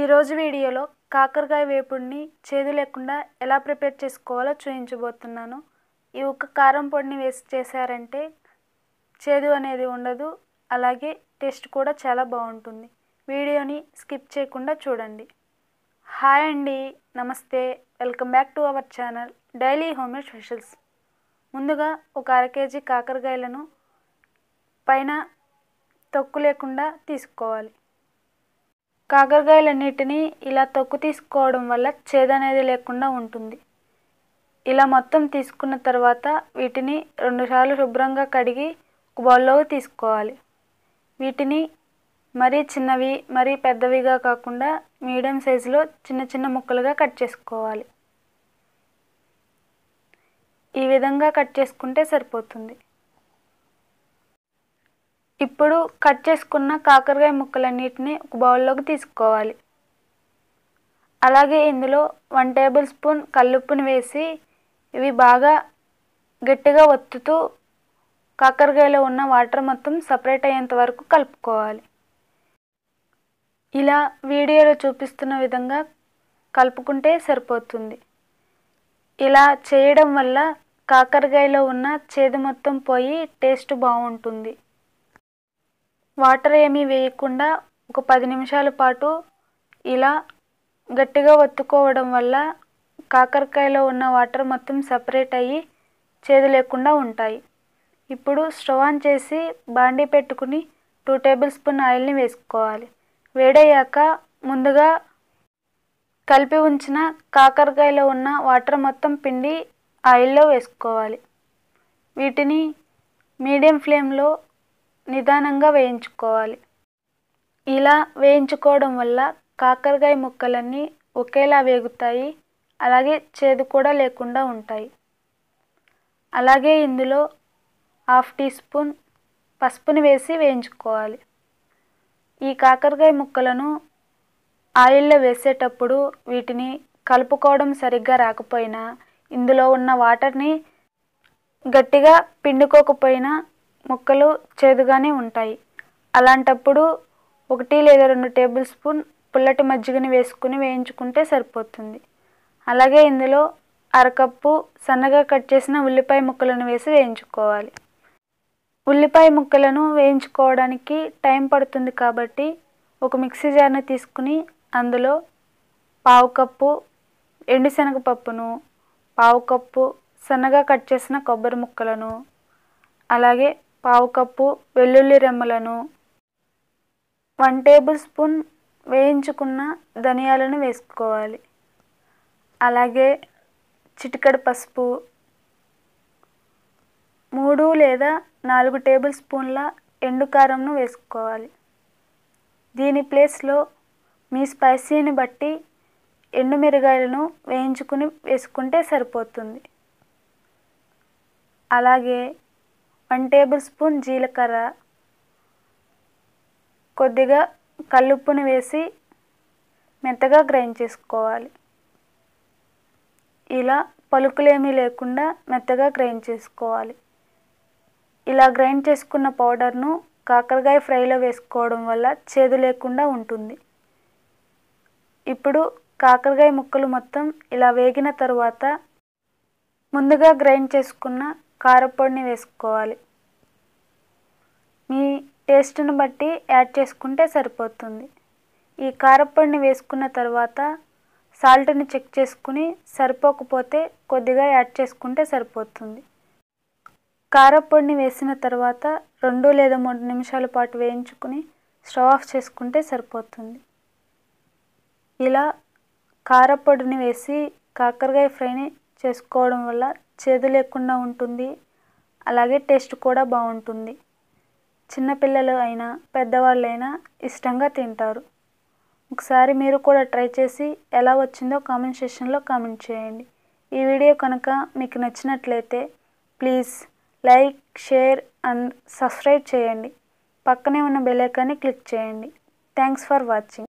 ఈరోజు వీడియోలో కాకరకాయ వేపుడిని చేదు లేకుండా ఎలా ప్రిపేర్ చేసుకోవాలో చూపించబోతున్నాను. ఈ ఒక్క కారం పొడిని వేసి చేశారంటే చేదు అనేది ఉండదు, అలాగే టేస్ట్ కూడా చాలా బాగుంటుంది. వీడియోని స్కిప్ చేయకుండా చూడండి. హాయ్ అండి, నమస్తే, welcome back to our channel daily homemade specials. ముందుగా ఒక అర కేజీ కాకరకాయలను పైన తొక్కు లేకుండా తీసుకోవాలి. కాకరకాయలన్నిటినీ ఇలా తొక్కు తీసుకోవడం వల్ల చేదు అనేది లేకుండా ఉంటుంది. ఇలా మొత్తం తీసుకున్న తర్వాత వీటిని 2 సార్లు శుభ్రంగా కడిగి ఒక బౌల్లో తీసుకోవాలి. వీటిని మరీ చిన్నవి మరీ పెద్దవిగా కాకుండా మీడియం సైజులో చిన్న చిన్న ముక్కలుగా కట్ చేసుకోవాలి. ఈ విధంగా కట్ చేసుకుంటే సరిపోతుంది. ఇప్పుడు కట్ చేసుకున్న కాకరకాయ ముక్కలన్నిటిని ఒక బౌల్లోకి తీసుకోవాలి. అలాగే ఇందులో 1 టేబుల్ స్పూన్ కల్లుప్పుని వేసి ఇవి బాగా గట్టిగా ఒత్తుతూ కాకరకాయలో ఉన్న వాటర్ మొత్తం సపరేట్ అయ్యేంత వరకు కలుపుకోవాలి. ఇలా వీడియోలో చూపిస్తున్న విధంగా కలుపుకుంటే సరిపోతుంది. ఇలా చేయడం వల్ల కాకరకాయలో ఉన్న చేదు మొత్తం పోయి టేస్ట్ బాగుంటుంది. వాటర్ ఏమీ వేయకుండా ఒక 10 నిమిషాల పాటు ఇలా గట్టిగా ఒత్తుకోవడం వల్ల కాకరకాయలో ఉన్న వాటర్ మొత్తం సపరేట్ అయ్యి చేదు లేకుండా ఉంటాయి. ఇప్పుడు స్టవ్ ఆన్ చేసి బాండీ పెట్టుకుని 2 టేబుల్ స్పూన్ ఆయిల్ని వేసుకోవాలి. వేడయ్యాక ముందుగా కలిపి ఉంచిన కాకరకాయలో ఉన్న వాటర్ మొత్తం పిండి ఆయిల్లో వేసుకోవాలి. వీటిని మీడియం ఫ్లేమ్లో నిదానంగా వేయించుకోవాలి. ఇలా వేయించుకోవడం వల్ల కాకరకాయ ముక్కలన్నీ ఒకేలా వేగుతాయి, అలాగే చేదు కూడా లేకుండా ఉంటాయి. అలాగే ఇందులో 1/2 టీ స్పూన్ పసుపుని వేసి వేయించుకోవాలి. ఈ కాకరకాయ ముక్కలను ఆయిల్లో వేసేటప్పుడు వీటిని కలుపుకోవడం సరిగ్గా రాకపోయినా, ఇందులో ఉన్న వాటర్ని గట్టిగా పిండుకోకపోయినా ముక్కలు చేదుగానే ఉంటాయి. అలాంటప్పుడు 1 లేదా 2 టేబుల్ స్పూన్ పుల్లటి మజ్జిగని వేసుకుని వేయించుకుంటే సరిపోతుంది. అలాగే ఇందులో అరకప్పు సన్నగా కట్ చేసిన ఉల్లిపాయ ముక్కలను వేసి వేయించుకోవాలి. ఉల్లిపాయ ముక్కలను వేయించుకోవడానికి టైం పడుతుంది కాబట్టి ఒక మిక్సీ జార్ని తీసుకుని అందులో 1/2 కప్పు ఎండుశనగపప్పును, 1/2 కప్పు సన్నగా కట్ చేసిన కొబ్బరి ముక్కలను, అలాగే 1/2 కప్పు వెల్లుల్లి రెమ్మలను, 1 టేబుల్ స్పూన్ వేయించుకున్న ధనియాలను వేసుకోవాలి. అలాగే చిటికెడు పసుపు, 3 లేదా 4 టేబుల్ స్పూన్ల ఎండుకారంను వేసుకోవాలి. దీని ప్లేస్లో మీ స్పైసీని బట్టి ఎండుమిరగాయలను వేయించుకుని వేసుకుంటే సరిపోతుంది. అలాగే 1 టేబుల్ స్పూన్ జీలకర్ర, కొద్దిగా కల్లుప్పుని వేసి మెత్తగా గ్రైండ్ చేసుకోవాలి. ఇలా పలుకులేమీ లేకుండా మెత్తగా గ్రైండ్ చేసుకోవాలి. ఇలా గ్రైండ్ చేసుకున్న పౌడర్ను కాకరకాయ ఫ్రైలో వేసుకోవడం వల్ల చేదు లేకుండా ఉంటుంది. ఇప్పుడు కాకరకాయ ముక్కలు మొత్తం ఇలా వేగిన తర్వాత ముందుగా గ్రైండ్ చేసుకున్న కారపొడిని వేసుకోవాలి. మీ టేస్ట్ని బట్టి యాడ్ చేసుకుంటే సరిపోతుంది. ఈ కారపొడిని వేసుకున్న తర్వాత సాల్ట్ని చెక్ చేసుకుని సరిపోకపోతే కొద్దిగా యాడ్ చేసుకుంటే సరిపోతుంది. కారపొడిని వేసిన తర్వాత 2 లేదా 3 నిమిషాల పాటు వేయించుకుని స్టవ్ ఆఫ్ చేసుకుంటే సరిపోతుంది. ఇలా కారపొడిని వేసి కాకరకాయ ఫ్రైని చేసుకోవడం వల్ల చేదు లేకుండా ఉంటుంది, అలాగే టేస్ట్ కూడా బాగుంటుంది. చిన్నపిల్లలు అయినా పెద్దవాళ్ళైనా ఇష్టంగా తింటారు. ఒకసారి మీరు కూడా ట్రై చేసి ఎలా వచ్చిందో కామెంట్ సెక్షన్లో కామెంట్ చేయండి. ఈ వీడియో కనుక మీకు నచ్చినట్లయితే please like, share and subscribe చేయండి. పక్కనే ఉన్న బెల్ ఐకాన్ని క్లిక్ చేయండి. Thanks for watching.